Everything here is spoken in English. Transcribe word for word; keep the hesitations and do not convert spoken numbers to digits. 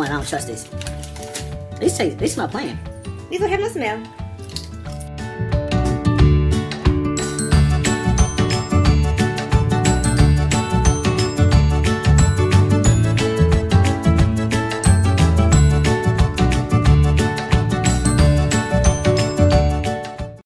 one. I don't trust this. These taste, they smell plain. These don't have no smell.